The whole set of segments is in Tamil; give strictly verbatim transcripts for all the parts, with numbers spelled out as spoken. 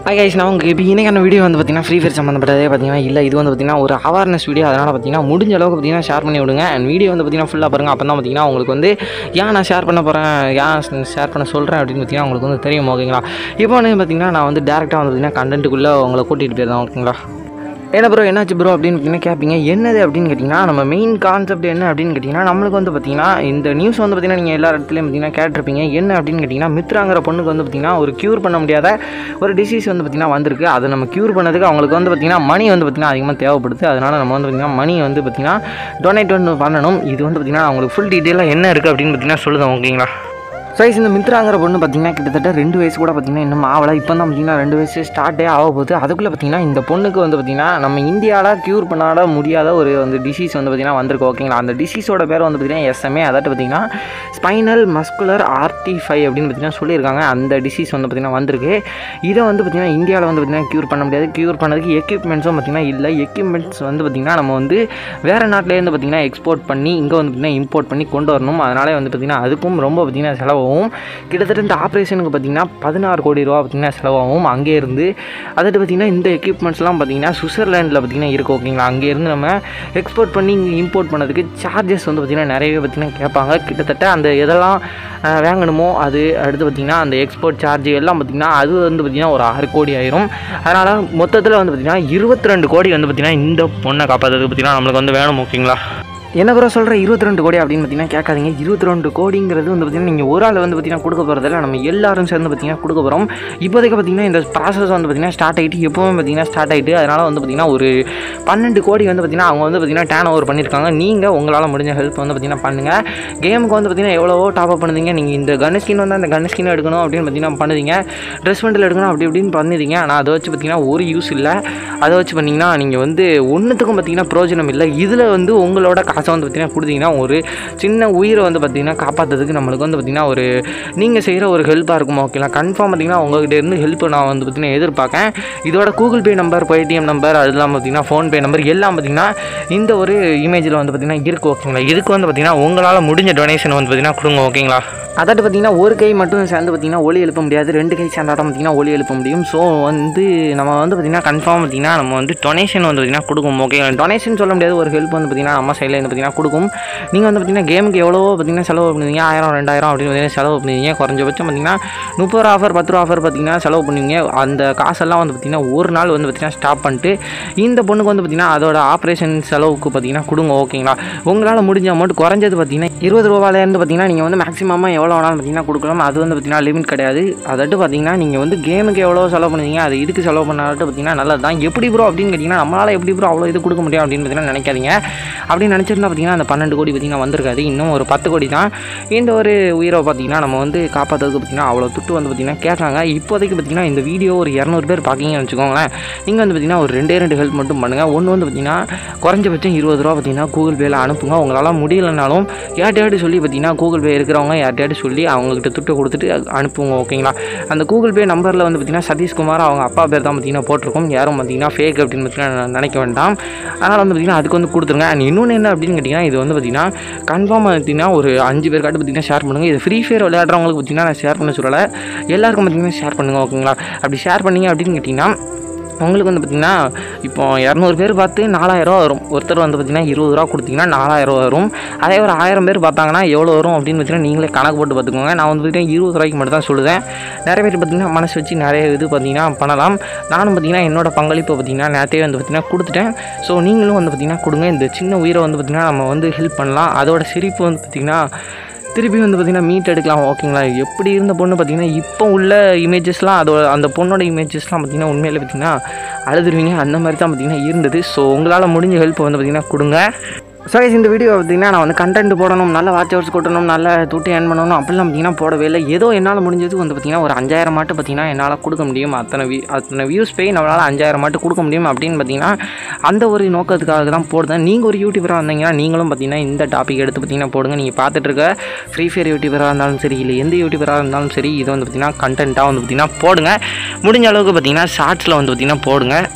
ஹாய் கைஸ், நான் உங்களுக்கு இப்போ இன்றைக்கான வீடியோ வந்து பார்த்தீங்கன்னா ஃப்ரீ ஃபயர் சம்மந்தப்பட்டதே பார்த்தீங்கன்னா இல்லை, இது வந்து பார்த்தீங்கன்னா ஒரு அவேர்னஸ் வீடியோ. அதனால் பார்த்தீங்கன்னா முடிஞ்ச அளவுக்கு பார்த்தீங்கன்னா ஷேர் பண்ணி விடுங்க. அண்ட் வீடியோ வந்து பார்த்தீங்கன்னா ஃபுல்லாக பாருங்கள். அப்போ தான் பார்த்தீங்கன்னா உங்களுக்கு வந்து ஏன் நான் ஷேர் பண்ண போகிறேன், ஏன் ஷேர் பண்ண சொல்கிறேன் அப்படின்னு பார்த்தீங்கன்னா உங்களுக்கு வந்து தெரியும். ஓகேங்களா? இப்போ வந்து பார்த்தீங்கன்னா நான் வந்து டேரெக்டாக வந்து பார்த்தீங்கன்னா கண்டென்ட்டுக்குள்ளே உங்களை கூட்டிகிட்டு போயிருந்தேன். ஓகேங்களா? என்ன ப்ரோ என்னாச்சு ப்ரோ அப்படின்னு பார்த்தீங்கன்னா கேட்பீங்க. என்னது அப்படின்னு கேட்டிங்கன்னா, நம்ம மெயின் கான்செப்ட் என்ன அப்படின்னு கேட்டிங்கன்னா, நம்மளுக்கு வந்து பார்த்திங்கன்னா இந்த நியூஸ் வந்து பார்த்திங்கன்னா நீங்கள் எல்லா இடத்துலையும் பார்த்திங்கன்னா கேட்டிருப்பீங்க. என்ன அப்படின்னு கேட்டிங்கன்னா, மித்ராங்கிற பொண்ணுக்கு வந்து பார்த்திங்கன்னா ஒரு க்யூர் பண்ண முடியாத ஒரு டிசீஸ் வந்து பார்த்திங்கன்னா வந்திருக்கு. அதை நம்ம க்யூர் பண்ணதுக்கு அவங்களுக்கு வந்து பார்த்திங்கன்னா மணி வந்து பார்த்திங்கன்னா அதிகமாக தேவைப்படுது. அதனால் நம்ம வந்து பார்த்திங்கன்னா மணி வந்து பார்த்திங்கன்னா டொனேட் வந்து பண்ணணும். இது வந்து பார்த்திங்கன்னா அவங்களுக்கு ஃபுல் டீட்டெயிலாக என்ன இருக்குது அப்படின்னு பார்த்திங்கன்னா சொல்லுதேன். ஓகேங்களா? சைஸ் இந்த மித்ராங்கிற பொண்ணு பார்த்திங்கன்னா கிட்டத்தட்ட ரெண்டு வயசு கூட பார்த்திங்கன்னா இன்னும் ஆகலை. இப்போ தான் பார்த்திங்கன்னா ரெண்டு வயசு ஸ்டார்ட்டே ஆக போகுது. அதுக்குள்ளே பார்த்திங்கன்னா இந்த பொண்ணுக்கு வந்து பார்த்திங்கன்னா நம்ம இந்தியாவில் க்யூர் பண்ணாட முடியாத ஒரு வந்து டிசீஸ் வந்து பார்த்திங்கன்னா வந்திருக்கு. ஓகேங்களா? அந்த டிசீஸோட பேர் வந்து பார்த்திங்கன்னா எஸ்எம்ஏ, அதாட்டு பார்த்திங்கன்னா ஸ்பைனல் மஸ்குலர் ஆர்டிஃபை அப்படின்னு பார்த்திங்கன்னா சொல்லியிருக்காங்க. அந்த டிசீஸ் வந்து பார்த்திங்கன்னா வந்திருக்கு. இதை வந்து பார்த்திங்கன்னா இந்தியாவில் வந்து பார்த்திங்கன்னா க்யூர் பண்ண முடியாது. க்யூர் பண்ணதுக்கு எக்யூப்மெண்ட்ஸும் பார்த்திங்கன்னா இல்லை. எக்யூப்மெண்ட்ஸ் வந்து பார்த்திங்கன்னா நம்ம வந்து வேறு நாட்டிலேருந்து பார்த்திங்கன்னா எக்ஸ்போர்ட் பண்ணி இங்கே வந்து பார்த்திங்கன்னா இம்போர்ட் பண்ணி கொண்டு வரணும். அதனாலே வந்து பார்த்திங்கன்னா அதுக்கும் ரொம்ப பார்த்திங்கன்னா செலவு கிட்டத்தட்ட இந்த ஆப்ரேஷனுக்கு பார்த்திங்கன்னா பதினாறு கோடி ரூபா பார்த்திங்கன்னா செலவாகும் அங்கே இருந்து. அதாவது பார்த்திங்கன்னா இந்த எக்யூப்மெண்ட்ஸ்லாம் பார்த்திங்கன்னா சுவிட்சர்லாண்டில் பார்த்திங்கன்னா இருக்குது. ஓகேங்களா? அங்கேருந்து நம்ம எக்ஸ்போர்ட் பண்ணி இங்கே இம்போர்ட் பண்ணதுக்கு சார்ஜஸ் வந்து பார்த்திங்கன்னா நிறையவே பார்த்திங்கன்னா கேட்பாங்க. கிட்டத்தட்ட அந்த எதெல்லாம் வாங்கணுமோ அது அடுத்து பார்த்திங்கன்னா அந்த எக்ஸ்போர்ட் சார்ஜ் எல்லாம் பார்த்திங்கன்னா அது வந்து பார்த்திங்கன்னா ஒரு ஆறு கோடி ஆயிரும். அதனால் மொத்தத்தில் வந்து பார்த்திங்கன்னா இருபத்தி ரெண்டு கோடி வந்து பார்த்திங்கன்னா இந்த பொண்ணை காப்பாற்றுறதுக்கு பார்த்திங்கன்னா நம்மளுக்கு வந்து வேணும். ஓகேங்களா? என்ன ப்ரோ சொல்கிற இருபத்தி ரெண்டு கோடி அப்படின்னு பார்த்தீங்கன்னா கேட்காதீங்க. இருபத்தி ரெண்டு கோடிங்கிறது வந்து பார்த்திங்கன்னா நீங்கள் ஒரு ஆள் வந்து பார்த்திங்கன்னா கொடுக்க போகிறதில்ல, நம்ம எல்லாரும் சேர்ந்து பார்த்திங்கன்னா கொடுக்க போகிறோம். இப்போதைக்கு பார்த்திங்கன்னா இந்த ப்ராசஸ் வந்து பார்த்திங்கன்னா ஸ்டார்ட் ஆகிட்டு எப்போவுமே பார்த்திங்கன்னா ஸ்டார்ட் ஆகிட்டு அதனால் வந்து பார்த்திங்கன்னா ஒரு பன்னெண்டு கோடி வந்து பார்த்திங்கன்னா அவங்க வந்து பார்த்திங்கன்னா டேர்ன் ஓவர் பண்ணியிருக்காங்க. நீங்கள் உங்களால் முடிஞ்ச ஹெல்ப் வந்து பார்த்திங்கன்னா பண்ணுங்கள். கேமுக்கு வந்து பார்த்திங்கன்னா எவ்வளவோ டாப் அப் பண்ணுறீங்க. நீங்கள் இந்த கன் ஸ்கின் வந்து அந்த கன் ஸ்கின் எடுக்கணும் அப்படின்னு பார்த்திங்கன்னா பண்ணுறீங்க, ட்ரெஸ் பண்டில் எடுக்கணும் அப்படி இப்படின்னு பண்ணிடுறீங்க. ஆனால் அதை வச்சு பார்த்திங்கன்னா ஒரு யூஸ் இல்லை. அதை வச்சு பண்ணிங்கன்னா நீங்கள் வந்து ஒன்றுத்துக்கும் பார்த்திங்கன்னா பிரயோஜனம் இல்லை. இதில் வந்து உங்களோட காசை வந்து பார்த்திங்கன்னா கொடுத்தீங்கன்னா ஒரு சின்ன உயிரை வந்து பார்த்திங்கன்னா காப்பாற்றுறதுக்கு நம்மளுக்கு வந்து பார்த்திங்கன்னா ஒரு நீங்கள் செய்கிற ஒரு ஹெல்ப்பாக இருக்கும். ஓகேங்களா? கன்ஃபார்ம் பார்த்திங்கன்னா உங்கள்கிட்ட இருந்து ஹெல்ப் நான் வந்து பார்த்திங்கன்னா எதிர்பார்க்கேன். இதோட Google Pay number, Paytm number, அதெல்லாம் பார்த்திங்கன்னா ஃபோன்பே நம்பர் எல்லாம் பார்த்திங்கன்னா இந்த ஒரு இமேஜில் வந்து பார்த்திங்கன்னா இருக்குது. ஓகேங்களா? இதுக்கு வந்து பார்த்திங்கன்னா உங்களால் முடிஞ்ச டொனேஷன் வந்து பார்த்திங்கன்னா கொடுங்க. ஓகேங்களா? அதாட்டு பார்த்திங்கன்னா ஒரு கை மட்டும் சேர்ந்து பார்த்திங்கன்னா ஒலி எழுப்ப முடியாது, ரெண்டு கை சேர்ந்தாட்டம் பார்த்திங்கன்னா ஒலி எழுப்ப முடியும். ஸோ வந்து நம்ம வந்து பார்த்திங்கன்னா கன்ஃபார்ம் பார்த்திங்கன்னா நம்ம வந்து டொனேஷன் வந்து பார்த்திங்கன்னா கொடுக்கும். ஓகேங்களா? டொனேஷன் சொல்ல முடியாது, ஒரு ஹெல்ப் வந்து பார்த்திங்கன்னா நம்ம சைடில் வந்து பார்த்திங்கன்னா கொடுக்கும். நீங்கள் வந்து பார்த்திங்கன்னா கேமுக்கு எவ்வளவோ பார்த்திங்கன்னா செலவு பண்ணுவீங்க, ஆயிரம் ரெண்டாயிரம் அப்படின்னு பார்த்திங்கன்னா செலவு பண்ணுவீங்க. குறைஞ்சபட்சம் பார்த்திங்கன்னா முப்பது ரூபா ஆஃபர் பத்து ரூபா ஆஃபர் பார்த்திங்கன்னா செலவு பண்ணுவீங்க. அந்த காசெல்லாம் வந்து பார்த்திங்கன்னா ஒரு நாள் வந்து பார்த்திங்கன்னா ஸ்டாப் பண்ணிட்டு இந்த பொண்ணுக்கு வந்து பார்த்திங்கன்னா அதோட ஆப்ரேஷன் செலவுக்கு பார்த்திங்கன்னா கொடுங்க. ஓகேங்களா? உங்களால் முடிஞ்ச அமௌண்ட் குறைஞ்சது பார்த்திங்கன்னா இருபது ரூபாயிலேருந்து பார்த்திங்கன்னா நீங்கள் வந்து மேக்ஸிமமாக எவ்வளோ வேணாலும் பார்த்திங்கன்னா கொடுக்கலாம். அது வந்து பார்த்திங்கன்னா லிமிட் கிடையாது. அதாட்டு பார்த்திங்கன்னா நீங்கள் வந்து கேமுக்கு எவ்வளோ செலவு பண்ணுவீங்க அது இதுக்கு செலவு பண்ணாட்டு பார்த்திங்கன்னா நல்லது தான். எப்படி ப்ரோ அப்படின்னு கேட்டிங்கன்னா, நம்மளால் எப்படி ப்ரோ அவ்வளோ இது கொடுக்க முடியும் அப்படின்னு பார்த்திங்கன்னா நினைக்காதீங்க. அப்படின்னு நினச்சிருந்தா பார்த்திங்கன்னா அந்த பன்னெண்டு கோடி பார்த்திங்கன்னா வந்திருக்காது, இன்னும் ஒரு பத்து கோடி தான் இந்த ஒரு உயிரை பார்த்திங்கன்னா நம்ம வந்து காப்பாற்றுறதுக்கு பார்த்திங்கன்னா அவ்வளோ துட்டு வந்து பார்த்திங்கன்னா கேட்காங்க. இப்போதைக்கு பார்த்திங்கன்னா இந்த வீடியோ ஒரு இரநூறு பேர் பார்க்கிங்கன்னு வச்சுக்கோங்களேன். நீங்கள் வந்து பார்த்திங்கன்னா ஒரு ரெண்டே ரெண்டு ஹெல்ப் மட்டும் பண்ணுங்கள். ஒன்று வந்து பார்த்திங்கன்னா குறைஞ்சபட்சம் இருபது ரூபா பார்த்திங்கன்னா கூகுள் பேயில் அனுப்புங்க. உங்களால் முடியலைனாலும் யார்ட்டையாவது சொல்லி பார்த்திங்கன்னா கூகுள் பே இருக்கிறவங்க யார்ட்டையாவது சொல்லி அவங்ககிட்ட துட்டை கொடுத்துட்டு அனுப்புங்க. ஓகேங்களா? அந்த கூகுள் பே நம்பரில் வந்து பார்த்திங்கன்னா சதீஷ்குமார் அவங்க அப்பா பேர் தான் பார்த்திங்கன்னா போட்டிருக்கோம். யாரும் பார்த்திங்கன்னா ஃபேக் அப்படின்னு பார்த்திங்கன்னா நினைக்க வேண்டாம். அதனால் வந்து பார்த்திங்கன்னா அதுக்கு வந்து கொடுத்துருங்க. அண்ட் இன்னொன்று என்ன அப்படின்னு கேட்டிங்கன்னா, இது வந்து பார்த்திங்கன்னா கன்ஃபார்மாக பார்த்திங்கன்னா ஒரு அஞ்சு பேர் காட்டு பார்த்திங்கன்னா ஷேர் பண்ணுங்கள். இது ஃப்ரீ ஃபயர் விளையாடுறவங்களுக்கு பார்த்திங்கன்னா நான் ஷேர் பண்ண சொல்லலை, எல்லாருக்கும் பார்த்திங்கன்னா ஷேர் பண்ணுங்கள். ஓகேங்களா? அப்படி ஷேர் பண்ணிங்க அப்படின்னு கேட்டிங்கன்னா உங்களுக்கு வந்து பார்த்திங்கன்னா இப்போ இரநூறு பேர் பார்த்து நாலாயிரரூவா வரும். ஒருத்தர் வந்து பார்த்திங்கன்னா இருபது ரூபா கொடுத்திங்கன்னா நாலாயிரரூவா வரும். அதே ஒரு ஆயிரம் பேர் பார்த்தாங்கன்னா எவ்வளோ வரும் அப்படின்னு பார்த்திங்கன்னா நீங்களே கணக்கு போட்டு பார்த்துக்கோங்க. நான் வந்து பார்த்திங்கன்னா இருபது ரூபாய்க்கு மட்டும் தான் சொல்லுவேன். நிறைய பேர் பார்த்திங்கன்னா மனசு வச்சு நிறைய இது பார்த்திங்கன்னா பண்ணலாம். நானும் பார்த்திங்கன்னா என்னோட பங்களிப்பை பார்த்திங்கன்னா நேற்றே வந்து பார்த்திங்கன்னா கொடுத்துட்டேன். ஸோ நீங்களும் வந்து பார்த்திங்கன்னா கொடுங்க. இந்த சின்ன உயிரை வந்து பார்த்திங்கன்னா நம்ம வந்து ஹெல்ப் பண்ணலாம். அதோட சிரிப்பு வந்து பார்த்திங்கன்னா திருப்பி வந்து பார்த்திங்கன்னா மீட் எடுக்கலாம். ஓகேங்களா? எப்படி இருந்த பொண்ணு பார்த்திங்கன்னா இப்போ உள்ள இமேஜஸ்லாம் அதோட அந்த பொண்ணோட இமேஜஸ்லாம் பார்த்திங்கன்னா உண்மையிலே பார்த்திங்கன்னா அழுதுருவீங்க. அந்த மாதிரி தான் பார்த்திங்கன்னா இருந்தது. ஸோ உங்களால் முடிஞ்ச ஹெல்ப் வந்து பார்த்திங்கன்னா கொடுங்க. ஸோ இந்த வீடியோ பார்த்திங்கன்னா நான் வந்து கண்டென்ட் போடணும், நல்ல வாட்ச் ஹவர்ஸ் கொட்டணும், நல்ல துட்டு ஏர்ன் பண்ணணும் அப்படிலாம் பார்த்திங்கன்னா போடவே இல்லை. ஏதோ என்னால் முடிஞ்சது வந்து பார்த்திங்கன்னா ஒரு அஞ்சாயிரம் மாட்டு பார்த்திங்கன்னா என்னால் கொடுக்க முடியும். அத்தனை வியூ அத்தனை வியூஸ் போய் நம்மளால் அஞ்சாயிரம் மாட்டு கொடுக்க முடியும் அப்படின்னு பார்த்திங்கன்னா அந்த ஒரு நோக்கத்துக்காக தான் போடுறேன். நீங்கள் ஒரு யூடியூபராக வந்தீங்கன்னா நீங்களும் பார்த்திங்கன்னா இந்த டாபிக் எடுத்து பார்த்திங்கன்னா போடுங்க. நீங்கள் பார்த்துட்டு இருக்க ஃப்ரீ ஃபயர் யூடியூபராக இருந்தாலும் சரி, இல்லை எந்த யூடியூபராக இருந்தாலும் சரி, இதை வந்து பார்த்திங்கன்னா கண்டென்ட்டாக வந்து பார்த்திங்கன்னா போடுங்க. முடிஞ்ச அளவுக்கு பார்த்திங்கன்னா ஷார்ட்ஸில் வந்து பார்த்திங்கன்னா போடுங்க.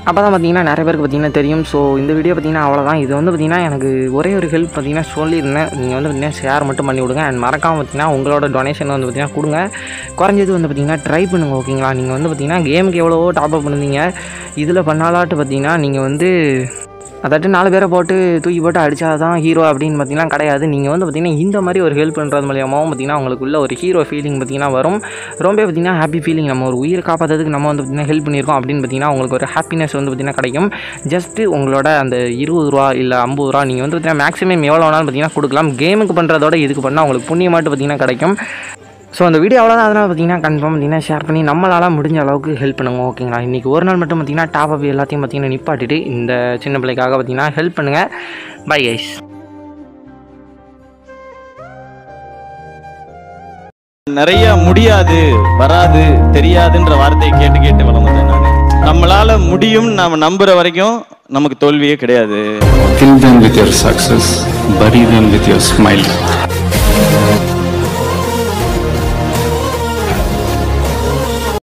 அப்போ தான் பார்த்தீங்கன்னா நிறைய பேருக்கு பார்த்தீங்கன்னா தெரியும். ஸோ இந்த வீடியோ பார்த்தீங்கன்னா அவ்வளோதான். இது வந்து பார்த்தீங்கன்னா எனக்கு ஒரே ஒரு ஹெல்ப் பார்த்தீங்கன்னா சொல்லியிருந்தேன். நீங்கள் வந்து பார்த்தீங்கன்னா ஷேர் மட்டும் பண்ணி விடுங்க. அண்ட் மறக்காமல் பார்த்தீங்கன்னா உங்களோட டொனேஷன் வந்து பார்த்தீங்கன்னா கொடுங்க. குறைஞ்சது வந்து பார்த்தீங்கன்னா ட்ரை பண்ணுங்கள். ஓகேங்களா? நீங்கள் வந்து பார்த்தீங்கன்னா கேமுக்கு எவ்வளவோ டாப் அப் பண்ணுவீங்க. இதில் பண்ணாலாட்டு பார்த்தீங்கன்னா நீங்கள் வந்து அதாட்டு நாலு பேரை போட்டு தூக்கி போட்டு அடித்தா தான் ஹீரோ அப்படின்னு பார்த்தீங்கன்னா கிடையாது. நீங்கள் வந்து பார்த்தீங்கன்னா இந்த மாதிரி ஒரு ஹெல்ப் பண்ணுறது மூலியமாகவும் பார்த்தீங்கன்னா உங்களுக்குள்ள ஒரு ஹீரோ ஃபீலிங் பார்த்தீங்கன்னா வரும். ரொம்ப பார்த்தீங்கன்னா ஹாப்பி ஃபீலிங். நம்ம ஒரு உயிரை காப்பாற்றுறதுக்கு நம்ம வந்து பார்த்தீங்கன்னா ஹெல்ப் பண்ணியிருக்கோம் அப்படின்னு பார்த்தீங்கன்னா உங்களுக்கு ஒரு ஹாப்பினஸ் வந்து பார்த்தீங்கன்னா கிடைக்கும். ஜஸ்ட்டு உங்களோட அந்த இருபது ரூபா இல்லை ஐம்பது ரூபா நீங்கள் வந்து பார்த்தீங்கன்னா மேக்ஸிமம் எவ்வளோ வேணாலும் பார்த்தீங்கன்னா கொடுக்கலாம். கேமுக்கு பண்ணுறதோட இதுக்கு பண்ணால் உங்களுக்கு புண்ணியமாட்டு பார்த்தீங்கன்னா கிடைக்கும். ஸோ அந்த வீடியோ அவ்வளோதான். அதனால் பார்த்தீங்கன்னா கன்ஃபார்ம் பார்த்தீங்கன்னா ஷேர் பண்ணி நம்மளால் முடிஞ்ச அளவுக்கு ஹெல்ப் பண்ணுங்க. ஓகேங்களா? இன்றைக்கி ஒரு நாள் மட்டும் பார்த்தீங்கன்னா டாப் அப் எல்லாத்தையும் பார்த்தீங்கன்னா நிப்பாட்டிட்டு இந்த சின்ன பிள்ளைக்காக பார்த்தீங்கன்னா ஹெல்ப் பண்ணுங்கள். Bye guys. நிறைய முடியாது, வராது, தெரியாதுன்ற வார்த்தையை கேட்டு கேட்டு வளர்ந்தேன் நான். நம்மளால முடியும் நாம நம்புற வரைக்கும் நமக்கு தோல்வியே கிடையாது. Kill them with your success, bury them with your smile.